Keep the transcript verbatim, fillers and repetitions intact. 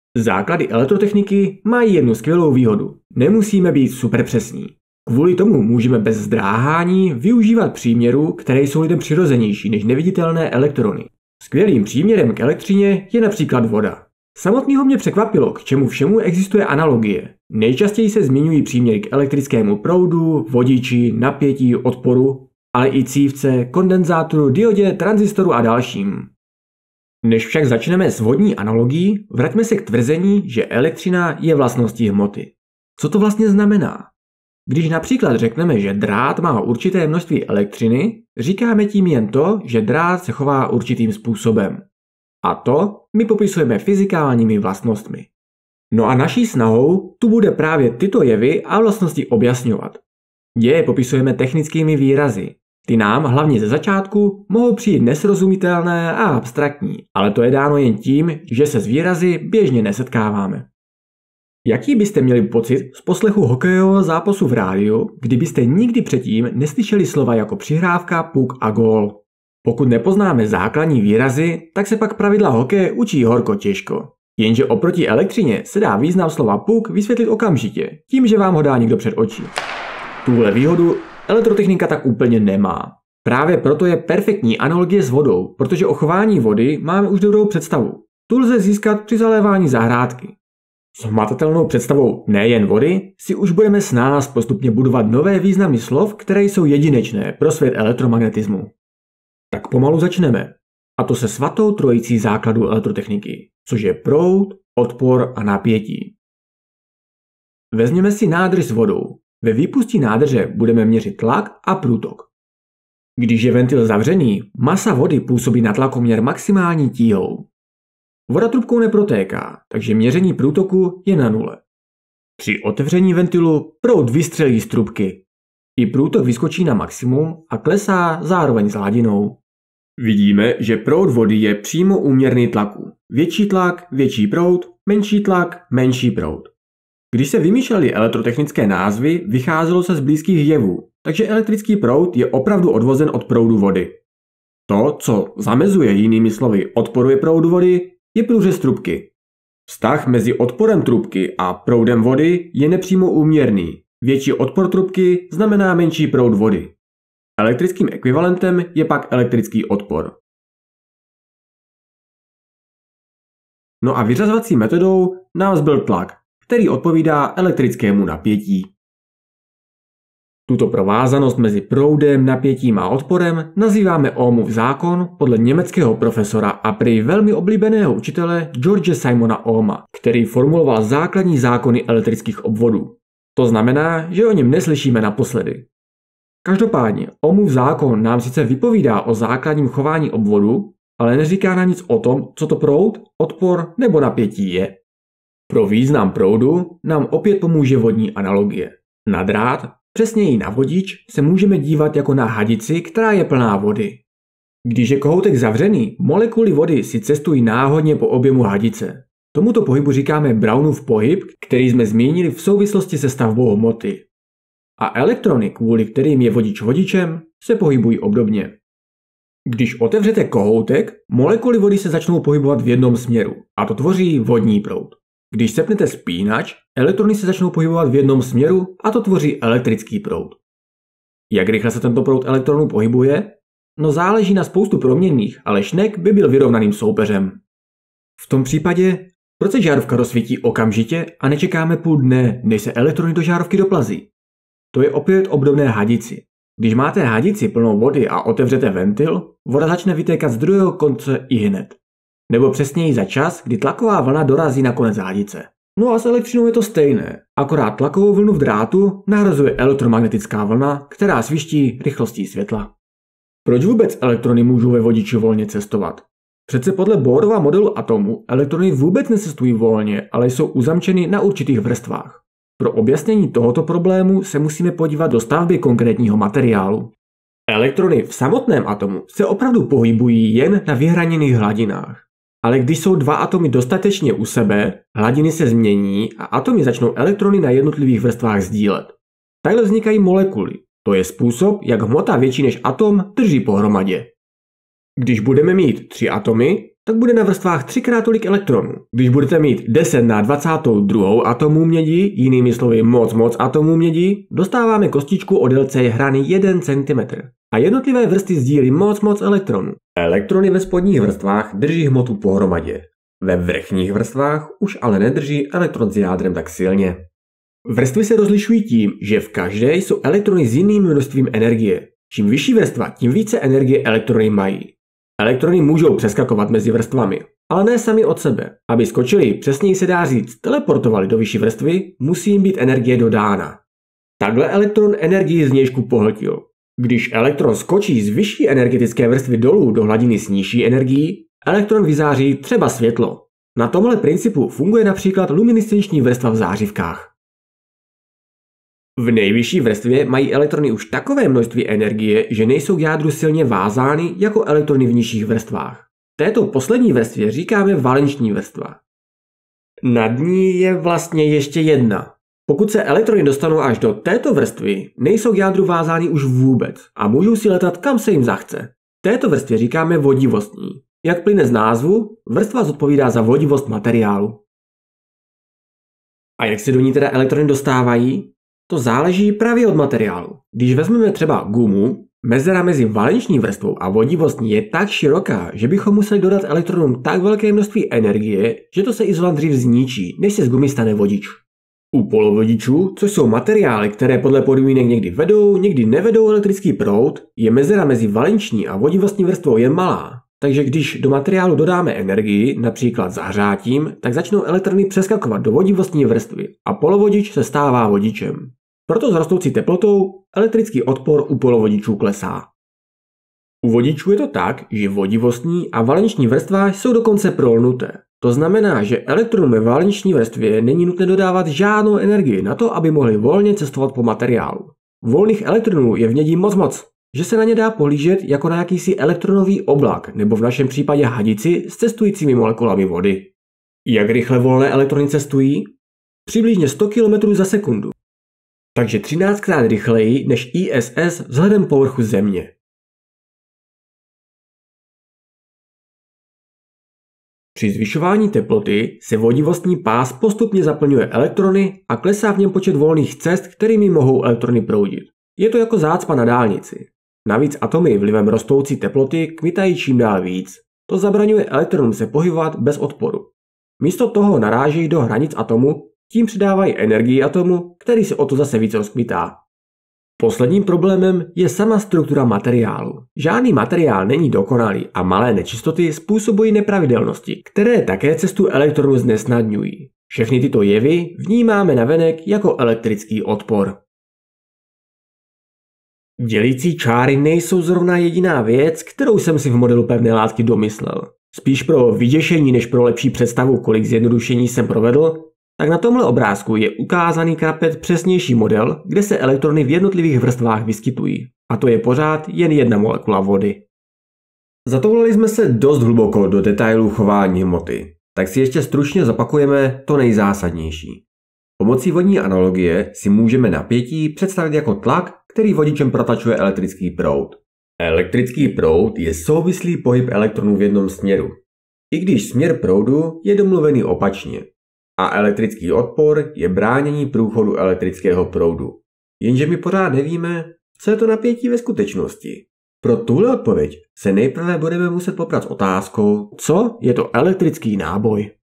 Základy elektrotechniky mají jednu skvělou výhodu. Nemusíme být super přesní. Kvůli tomu můžeme bez zdráhání využívat příměrů, které jsou lidem přirozenější než neviditelné elektrony. Skvělým příměrem k elektřině je například voda. Samotného mě překvapilo, k čemu všemu existuje analogie. Nejčastěji se zmiňují příměry k elektrickému proudu, vodiči, napětí, odporu, ale i cívce, kondenzátoru, diodě, tranzistoru a dalším. Než však začneme s vodní analogií, vraťme se k tvrzení, že elektřina je vlastností hmoty. Co to vlastně znamená? Když například řekneme, že drát má určité množství elektřiny, říkáme tím jen to, že drát se chová určitým způsobem. A to my popisujeme fyzikálními vlastnostmi. No a naší snahou tu bude právě tyto jevy a vlastnosti objasňovat. Děje popisujeme technickými výrazy. Ty nám, hlavně ze začátku, mohou přijít nesrozumitelné a abstraktní, ale to je dáno jen tím, že se s výrazy běžně nesetkáváme. Jaký byste měli pocit z poslechu hokejového zápasu v rádiu, kdybyste nikdy předtím neslyšeli slova jako přihrávka, puk a gól? Pokud nepoznáme základní výrazy, tak se pak pravidla hokeje učí horko těžko. Jenže oproti elektřině se dá význam slova puk vysvětlit okamžitě, tím, že vám ho dá někdo před oči. Tuhle výhodu elektrotechnika tak úplně nemá. Právě proto je perfektní analogie s vodou, protože o chování vody máme už dobrou představu. Tu lze získat při zalévání zahrádky. S hmatatelnou představou nejen vody si už budeme s nás postupně budovat nové významy slov, které jsou jedinečné pro svět elektromagnetismu. Tak pomalu začneme. A to se svatou trojicí základů elektrotechniky, což je proud, odpor a napětí. Vezměme si nádrž s vodou. Ve výpustí nádrže budeme měřit tlak a průtok. Když je ventil zavřený, masa vody působí na tlakoměr maximální tíhou. Voda trubkou neprotéká, takže měření průtoku je na nule. Při otevření ventilu proud vystřelí z trubky. I průtok vyskočí na maximum a klesá zároveň s hladinou. Vidíme, že proud vody je přímo úměrný tlaku. Větší tlak, větší proud, menší tlak, menší proud. Když se vymýšlely elektrotechnické názvy, vycházelo se z blízkých jevů, takže elektrický proud je opravdu odvozen od proudu vody. To, co zamezuje jinými slovy odporuje proudu vody, je průřez trubky. Vztah mezi odporem trubky a proudem vody je nepřímo úměrný. Větší odpor trubky znamená menší proud vody. Elektrickým ekvivalentem je pak elektrický odpor. No a vyřazovací metodou nám zbyl tlak, který odpovídá elektrickému napětí. Tuto provázanost mezi proudem, napětím a odporem nazýváme Ohmův zákon podle německého profesora a prý velmi oblíbeného učitele George Simona Ohma, který formuloval základní zákony elektrických obvodů. To znamená, že o něm neslyšíme naposledy. Každopádně Ohmův zákon nám sice vypovídá o základním chování obvodu, ale neříká nám nic o tom, co to proud, odpor nebo napětí je. Pro význam proudu nám opět pomůže vodní analogie. Na drát, přesněji na vodič, se můžeme dívat jako na hadici, která je plná vody. Když je kohoutek zavřený, molekuly vody si cestují náhodně po objemu hadice. Tomuto pohybu říkáme Brownův pohyb, který jsme zmínili v souvislosti se stavbou hmoty. A elektrony, kvůli kterým je vodič vodičem, se pohybují obdobně. Když otevřete kohoutek, molekuly vody se začnou pohybovat v jednom směru, a to tvoří vodní proud. Když sepnete spínač, elektrony se začnou pohybovat v jednom směru, a to tvoří elektrický proud. Jak rychle se tento proud elektronů pohybuje? No záleží na spoustu proměnných, ale šnek by byl vyrovnaným soupeřem. V tom případě, proč se žárovka rozsvítí okamžitě a nečekáme půl dne, než se elektrony do žárovky doplazí? To je opět obdobné hadici. Když máte hadici plnou vody a otevřete ventil, voda začne vytékat z druhého konce ihned. Nebo přesněji za čas, kdy tlaková vlna dorazí na konec hadice. No a s elektřinou je to stejné, akorát tlakovou vlnu v drátu nahrazuje elektromagnetická vlna, která sviští rychlostí světla. Proč vůbec elektrony můžou ve vodiči volně cestovat? Přece podle Bohrova modelu atomu elektrony vůbec necestují volně, ale jsou uzamčeny na určitých vrstvách. Pro objasnění tohoto problému se musíme podívat do stavby konkrétního materiálu. Elektrony v samotném atomu se opravdu pohybují jen na vyhraněných hladinách. Ale když jsou dva atomy dostatečně u sebe, hladiny se změní a atomy začnou elektrony na jednotlivých vrstvách sdílet. Takhle vznikají molekuly. To je způsob, jak hmota větší než atom drží pohromadě. Když budeme mít tři atomy, tak bude na vrstvách třikrát tolik elektronů. Když budete mít deset na dvacet dva atomů mědi, jinými slovy moc moc atomů mědi, dostáváme kostičku o délce hrany jeden centimetr. A jednotlivé vrstvy sdílí moc moc elektronů. Elektrony ve spodních vrstvách drží hmotu pohromadě. Ve vrchních vrstvách už ale nedrží elektron s jádrem tak silně. Vrstvy se rozlišují tím, že v každé jsou elektrony s jiným množstvím energie. Čím vyšší vrstva, tím více energie elektrony mají. Elektrony můžou přeskakovat mezi vrstvami, ale ne sami od sebe. Aby skočili, přesněji se dá říct, teleportovali do vyšší vrstvy, musí jim být energie dodána. Takhle elektron energii z nějšku pohltil. Když elektron skočí z vyšší energetické vrstvy dolů do hladiny s nižší energií, elektron vyzáří třeba světlo. Na tomhle principu funguje například luminescenční vrstva v zářivkách. V nejvyšší vrstvě mají elektrony už takové množství energie, že nejsou k jádru silně vázány jako elektrony v nižších vrstvách. Této poslední vrstvě říkáme valenční vrstva. Nad ní je vlastně ještě jedna. Pokud se elektrony dostanou až do této vrstvy, nejsou k jádru vázány už vůbec a můžou si letat kam se jim zachce. Této vrstvě říkáme vodivostní. Jak plyne z názvu, vrstva zodpovídá za vodivost materiálu. A jak se do ní teda elektrony dostávají? To záleží právě od materiálu. Když vezmeme třeba gumu, mezera mezi valenční vrstvou a vodivostní je tak široká, že bychom museli dodat elektronům tak velké množství energie, že to se izolant dřív zničí, než se z gumy stane vodič. U polovodičů, což jsou materiály, které podle podmínek někdy vedou, někdy nevedou elektrický proud, je mezera mezi valenční a vodivostní vrstvou jen malá. Takže když do materiálu dodáme energii, například zahřátím, tak začnou elektrony přeskakovat do vodivostní vrstvy a polovodič se stává vodičem. Proto s rostoucí teplotou elektrický odpor u polovodičů klesá. U vodičů je to tak, že vodivostní a valenční vrstva jsou dokonce prolnuté. To znamená, že elektronům ve valenční vrstvě není nutné dodávat žádnou energii na to, aby mohli volně cestovat po materiálu. Volných elektronů je v nědi moc moc, že se na ně dá pohlížet jako na jakýsi elektronový oblak nebo v našem případě hadici s cestujícími molekulami vody. Jak rychle volné elektrony cestují? Přibližně sto kilometrů za sekundu. Takže třináctkrát rychleji než I S S vzhledem povrchu Země. Při zvyšování teploty se vodivostní pás postupně zaplňuje elektrony a klesá v něm počet volných cest, kterými mohou elektrony proudit. Je to jako zácpa na dálnici. Navíc atomy vlivem rostoucí teploty kmitají čím dál víc. To zabraňuje elektronům se pohybovat bez odporu. Místo toho narážejí do hranic atomu, tím přidávají energii atomu, který se o to zase víc rozkmitá. Posledním problémem je sama struktura materiálu. Žádný materiál není dokonalý a malé nečistoty způsobují nepravidelnosti, které také cestu elektronů znesnadňují. Všechny tyto jevy vnímáme navenek jako elektrický odpor. Dělící čáry nejsou zrovna jediná věc, kterou jsem si v modelu pevné látky domyslel. Spíš pro vyděšení než pro lepší představu, kolik zjednodušení jsem provedl, tak na tomhle obrázku je ukázaný krapet přesnější model, kde se elektrony v jednotlivých vrstvách vyskytují. A to je pořád jen jedna molekula vody. Zatoulali jsme se dost hluboko do detailů chování hmoty, tak si ještě stručně zopakujeme to nejzásadnější. Pomocí vodní analogie si můžeme napětí představit jako tlak, který vodičem protlačuje elektrický proud. Elektrický proud je souvislý pohyb elektronů v jednom směru, i když směr proudu je domluvený opačně. A elektrický odpor je bránění průchodu elektrického proudu. Jenže my pořád nevíme, co je to napětí ve skutečnosti. Pro tuhle odpověď se nejprve budeme muset poprat s otázkou, co je to elektrický náboj.